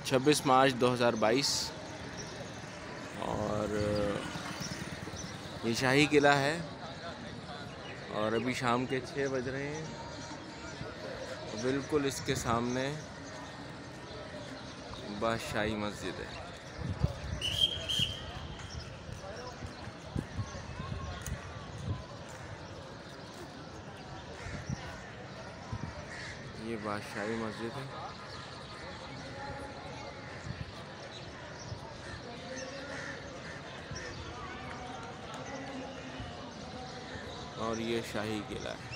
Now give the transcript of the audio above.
26 मार्च 2022 और ये शाही किला है और अभी शाम के 6 बज रहे हैं। बिल्कुल इसके सामने बादशाही मस्जिद है। ये बादशाही मस्जिद है। और ये शाही किला है।